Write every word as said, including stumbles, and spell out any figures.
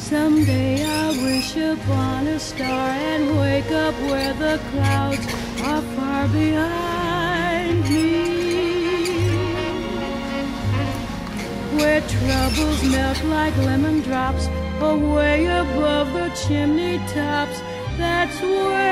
Someday I wish upon a star and wake up where the clouds are far behind me, where troubles melt like lemon drops away above the chimney tops. That's where